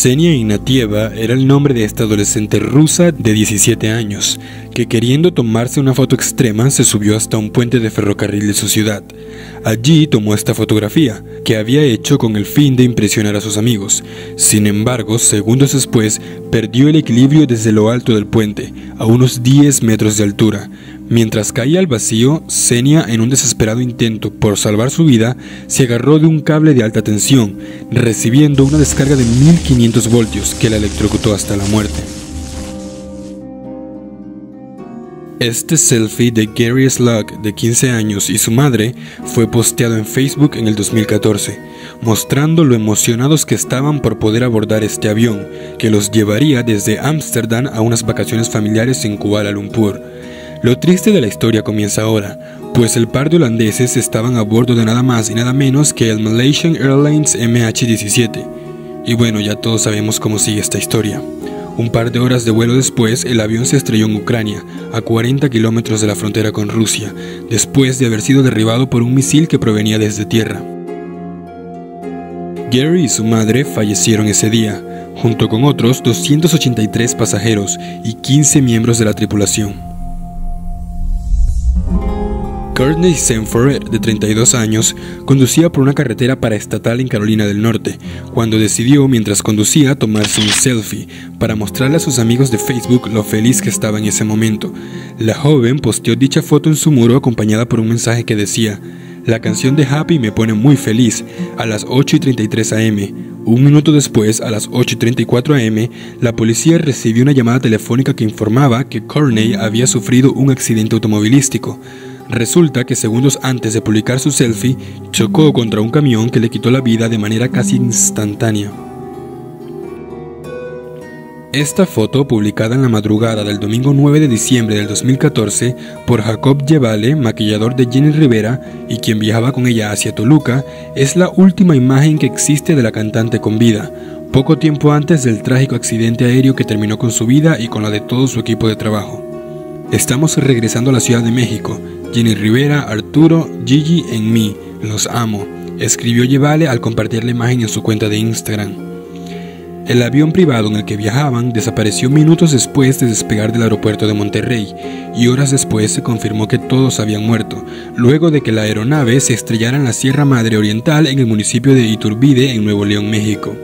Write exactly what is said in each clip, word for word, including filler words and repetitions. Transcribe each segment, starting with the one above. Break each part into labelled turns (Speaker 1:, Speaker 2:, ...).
Speaker 1: Ksenia Ignatieva era el nombre de esta adolescente rusa de diecisiete años, que queriendo tomarse una foto extrema se subió hasta un puente de ferrocarril de su ciudad. Allí tomó esta fotografía, que había hecho con el fin de impresionar a sus amigos. Sin embargo, segundos después, perdió el equilibrio desde lo alto del puente, a unos diez metros de altura. Mientras caía al vacío, Ksenia, en un desesperado intento por salvar su vida, se agarró de un cable de alta tensión, recibiendo una descarga de mil quinientos voltios que la electrocutó hasta la muerte. Este selfie de Gary Slug, de quince años, y su madre fue posteado en Facebook en el dos mil catorce, mostrando lo emocionados que estaban por poder abordar este avión, que los llevaría desde Ámsterdam a unas vacaciones familiares en Kuala Lumpur. Lo triste de la historia comienza ahora, pues el par de holandeses estaban a bordo de nada más y nada menos que el Malaysian Airlines M H diecisiete. Y bueno, ya todos sabemos cómo sigue esta historia. Un par de horas de vuelo después, el avión se estrelló en Ucrania, a cuarenta kilómetros de la frontera con Rusia, después de haber sido derribado por un misil que provenía desde tierra. Gary y su madre fallecieron ese día, junto con otros doscientos ochenta y tres pasajeros y quince miembros de la tripulación. Courtney Sanford, de treinta y dos años, conducía por una carretera paraestatal en Carolina del Norte, cuando decidió, mientras conducía, tomarse un selfie, para mostrarle a sus amigos de Facebook lo feliz que estaba en ese momento. La joven posteó dicha foto en su muro acompañada por un mensaje que decía: "La canción de Happy me pone muy feliz", a las ocho y treinta y tres a eme. Un minuto después, a las ocho y treinta y cuatro a eme, la policía recibió una llamada telefónica que informaba que Courtney había sufrido un accidente automovilístico. Resulta que segundos antes de publicar su selfie, chocó contra un camión que le quitó la vida de manera casi instantánea. Esta foto, publicada en la madrugada del domingo nueve de diciembre del dos mil catorce por Jacob Yevale, maquillador de Jenni Rivera y quien viajaba con ella hacia Toluca, es la última imagen que existe de la cantante con vida, poco tiempo antes del trágico accidente aéreo que terminó con su vida y con la de todo su equipo de trabajo. Estamos regresando a la Ciudad de México. Jenni Rivera, Arturo, Gigi en mí, los amo, escribió Yevale al compartir la imagen en su cuenta de Instagram. El avión privado en el que viajaban desapareció minutos después de despegar del aeropuerto de Monterrey, y horas después se confirmó que todos habían muerto, luego de que la aeronave se estrellara en la Sierra Madre Oriental en el municipio de Iturbide, en Nuevo León, México.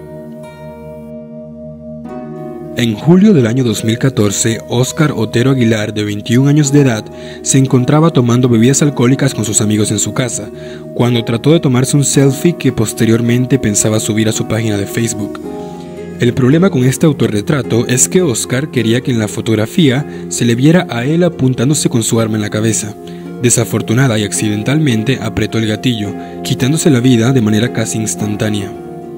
Speaker 1: En julio del año dos mil catorce, Óscar Otero Aguilar, de veintiún años de edad, se encontraba tomando bebidas alcohólicas con sus amigos en su casa, cuando trató de tomarse un selfie que posteriormente pensaba subir a su página de Facebook. El problema con este autorretrato es que Óscar quería que en la fotografía se le viera a él apuntándose con su arma en la cabeza. Desafortunada y accidentalmente apretó el gatillo, quitándose la vida de manera casi instantánea.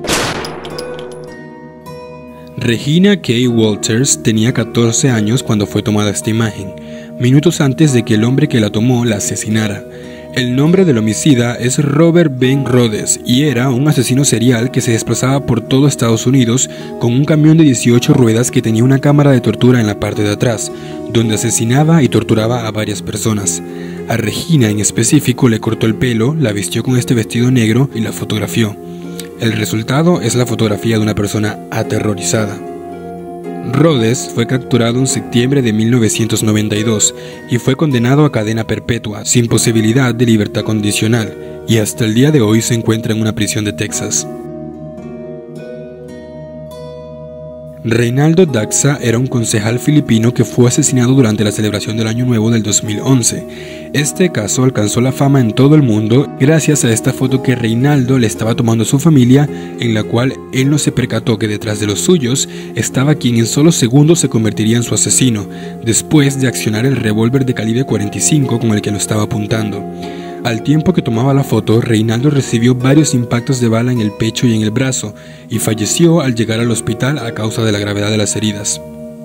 Speaker 1: Regina Kay Walters tenía catorce años cuando fue tomada esta imagen, minutos antes de que el hombre que la tomó la asesinara. El nombre del homicida es Robert Ben Rhodes y era un asesino serial que se desplazaba por todo Estados Unidos con un camión de dieciocho ruedas que tenía una cámara de tortura en la parte de atrás, donde asesinaba y torturaba a varias personas. A Regina en específico le cortó el pelo, la vistió con este vestido negro y la fotografió. El resultado es la fotografía de una persona aterrorizada. Rhodes fue capturado en septiembre de mil novecientos noventa y dos y fue condenado a cadena perpetua, sin posibilidad de libertad condicional, y hasta el día de hoy se encuentra en una prisión de Texas. Reinaldo Daxa era un concejal filipino que fue asesinado durante la celebración del Año Nuevo del dos mil once. Este caso alcanzó la fama en todo el mundo gracias a esta foto que Reinaldo le estaba tomando a su familia, en la cual él no se percató que detrás de los suyos estaba quien en solo segundos se convertiría en su asesino, después de accionar el revólver de calibre cuarenta y cinco con el que lo estaba apuntando. Al tiempo que tomaba la foto, Reinaldo recibió varios impactos de bala en el pecho y en el brazo, y falleció al llegar al hospital a causa de la gravedad de las heridas.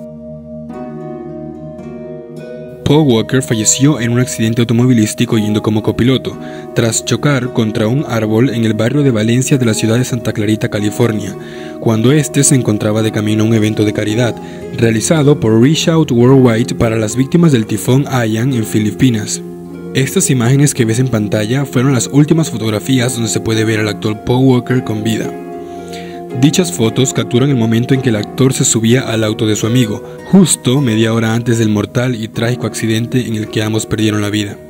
Speaker 1: Paul Walker falleció en un accidente automovilístico yendo como copiloto, tras chocar contra un árbol en el barrio de Valencia de la ciudad de Santa Clarita, California, cuando este se encontraba de camino a un evento de caridad, realizado por Reach Out Worldwide para las víctimas del tifón Haiyan en Filipinas. Estas imágenes que ves en pantalla fueron las últimas fotografías donde se puede ver al actor Paul Walker con vida. Dichas fotos capturan el momento en que el actor se subía al auto de su amigo, justo media hora antes del mortal y trágico accidente en el que ambos perdieron la vida.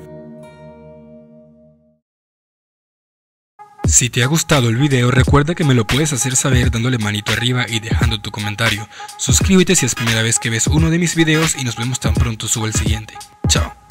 Speaker 1: Si te ha gustado el video, recuerda que me lo puedes hacer saber dándole manito arriba y dejando tu comentario. Suscríbete si es primera vez que ves uno de mis videos y nos vemos tan pronto subo el siguiente. Chao.